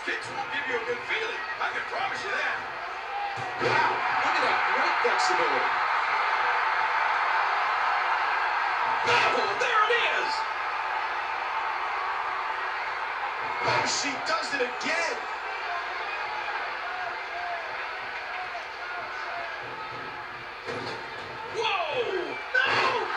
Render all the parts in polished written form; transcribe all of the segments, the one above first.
Kicks won't give you a good feeling. I can promise you that. Wow, look at that great flexibility. Oh, there it is. Oh, she does it again. Whoa! No!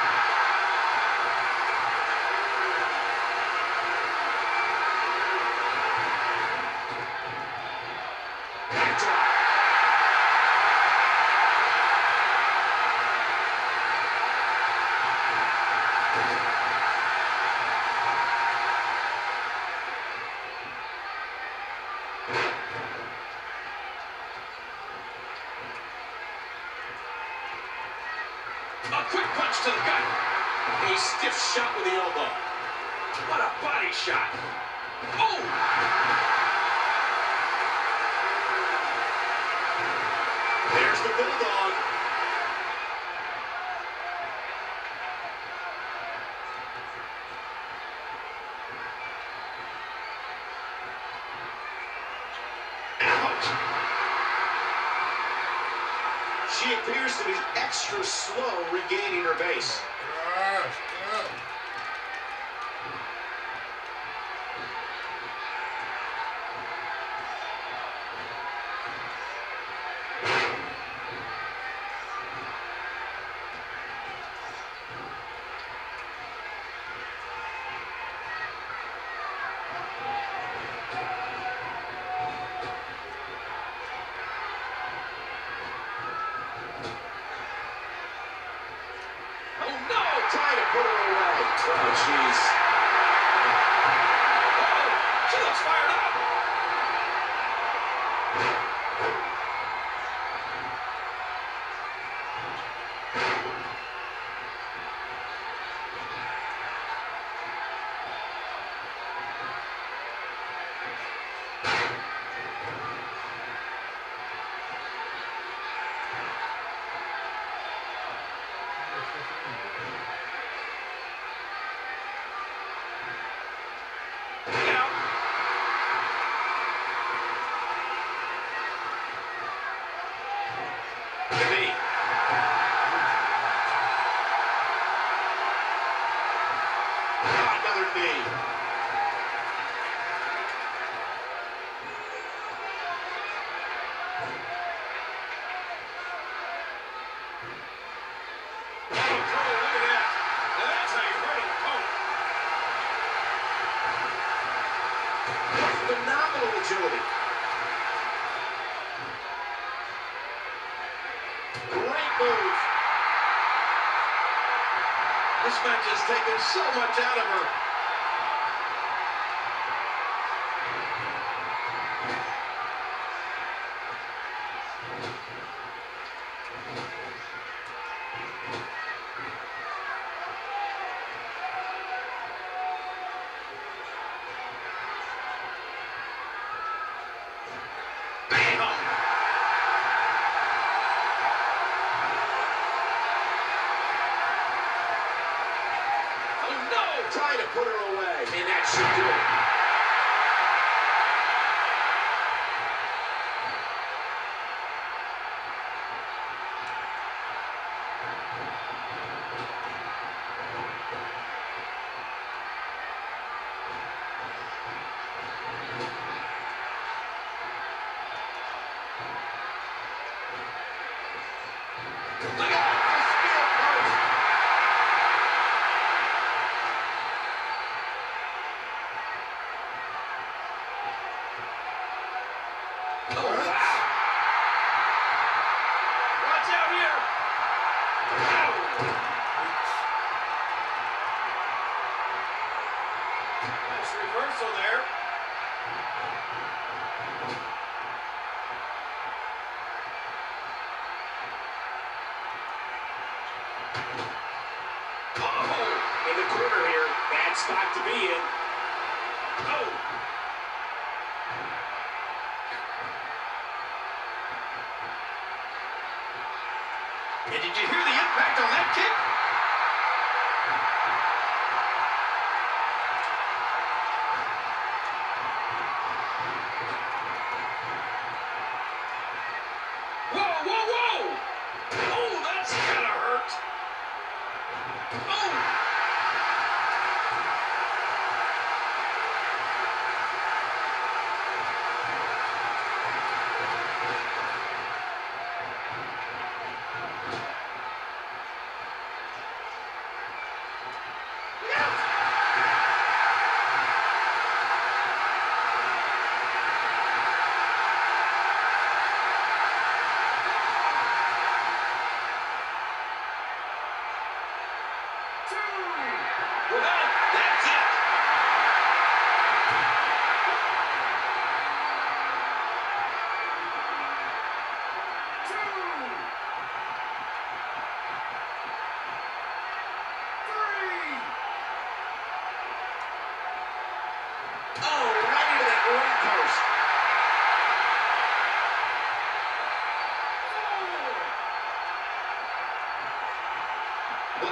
A quick punch to the gut. A stiff shot with the elbow. What a body shot. Oh! There's the Bulldog. Ouch! She appears to be extra slow regaining her base. Trying to put her away. Oh, jeez. Uh-oh, she looks fired up. Phenomenal agility. Great move. This match has taken so much out of her. Trying to put her away, and that should do it. Look out! Oh, wow. Watch out here. Ow. Nice reversal there. Oh, in the corner here. Bad spot to be in. Oh. And did you hear the impact on that kick?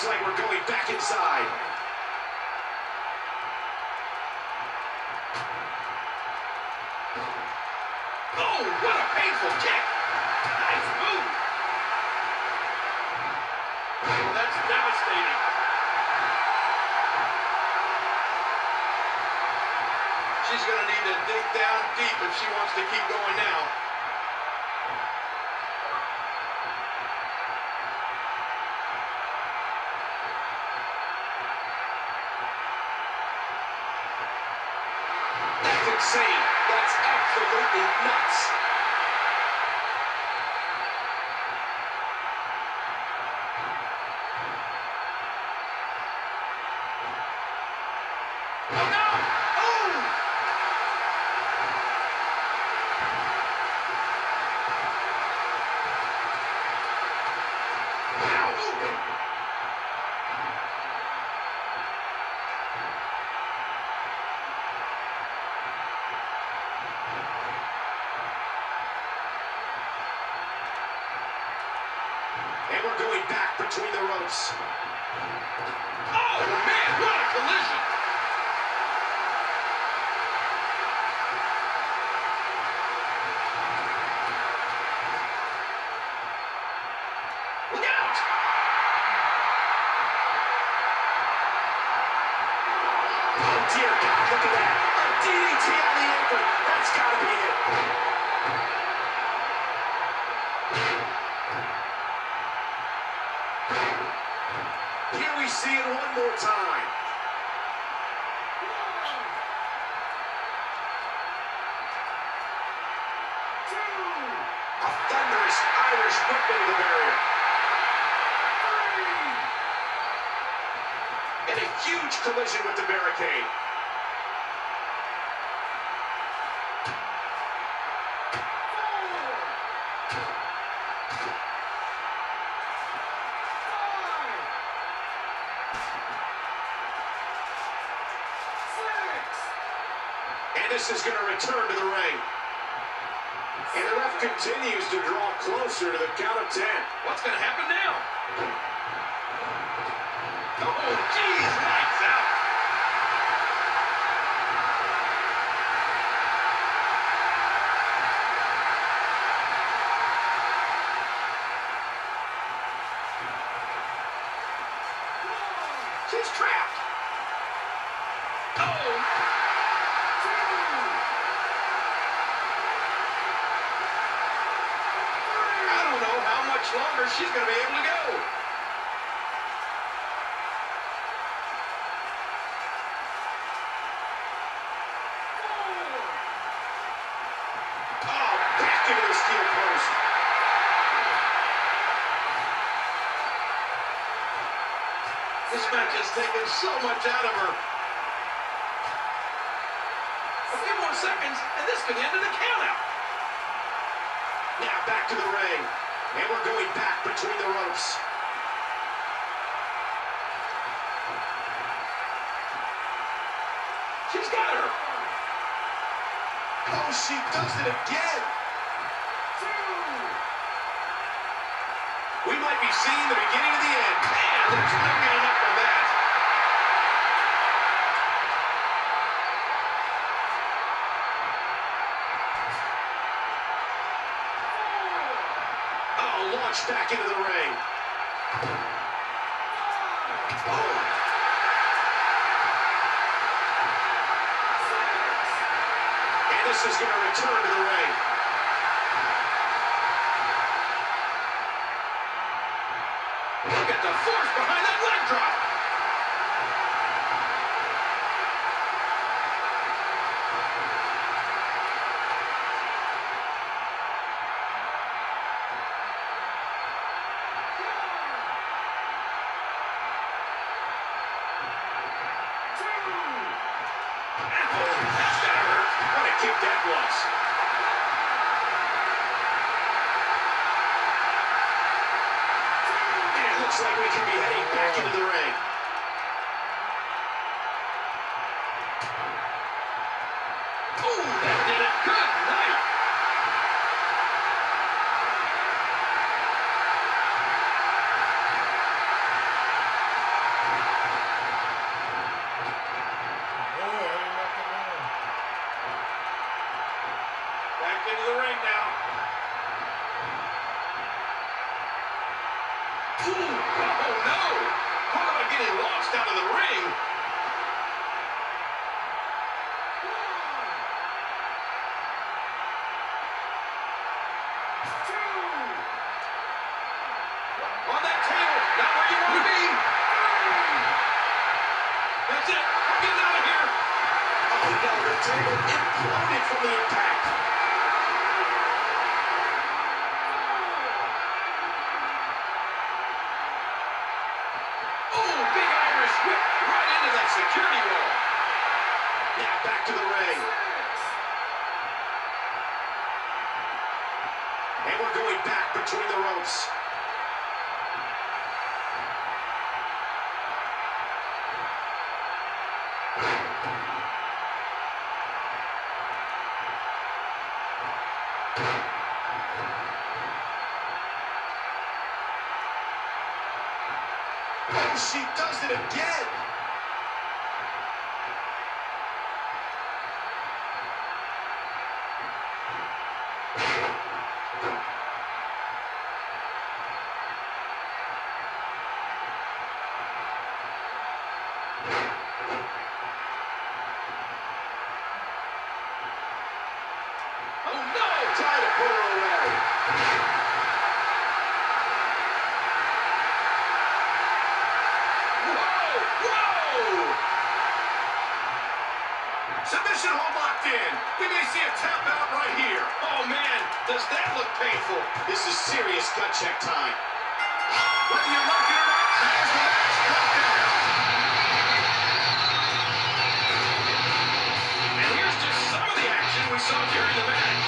like we're going back inside. Oh, what a painful kick. Nice move. Oh, that's devastating. She's going to need to dig down deep if she wants to keep going now. That's insane. That's absolutely nuts. Oh, no! Oh! And we're going back between the ropes. Oh, man, what a collision! Look out! Oh, dear God, look at that. A DDT on the apron. That's got to be it. Here we see it one more time. A thunderous Irish whip into the barrier. And a huge collision with the barricade. And this is going to return to the ring. And the ref continues to draw closer to the count of 10. What's going to happen now? Oh, geez, lights out. She's trapped. Oh. I don't know how much longer she's going to be able to go. Oh, back into the steel post. This match has taken so much out of her. A few more seconds, and this could end in a countout. Now back to the ring. And we're going back between the ropes. She's got her. Oh, she does it again. We might be seeing the beginning of the end. Man, there's no getting up from that. Oh, launched back into the ring. Oh. And this is going to return to the ring. Look at the force behind that leg drop. Oh, that's gotta hurt. What a kick that was. And it looks like we could be heading back into the ring. Oh, that did it. Good night. into the ring now. Ooh, oh no! Talk about getting launched out of the ring. On that table, not where you want to be. That's it. I'm getting out of here. Oh no, the table imploded from the impact. Oh, big Irish whip right into that security wall. Now back to the ring. And we're going back between the ropes. And she does it again. Oh no! Trying to put her away. Submission hold locked in. We may see a tap out right here. Oh, man, does that look painful? This is serious gut check time. Whether you like it or not, there's the match cut down. And here's just some of the action we saw during the match.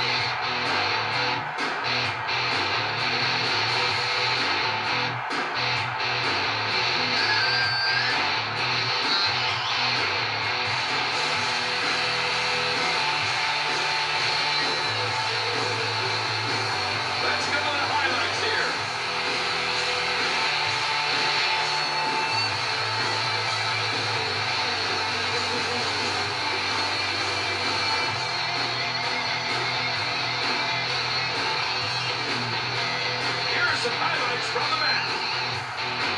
Let's go to the highlights here. Here are some highlights from the match.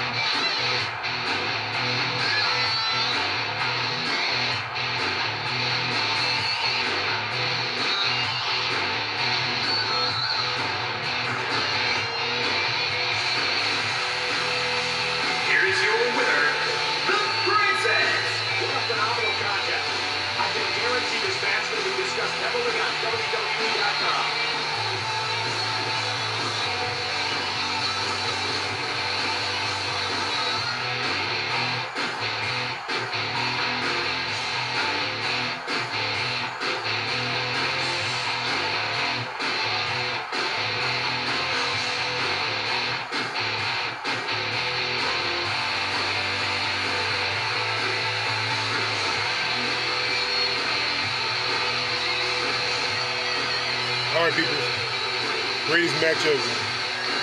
Here is your winner, the Princess. What a phenomenal contest. I can guarantee this match will be discussed heavily on WWE.com. All right, people. Greatest match ever.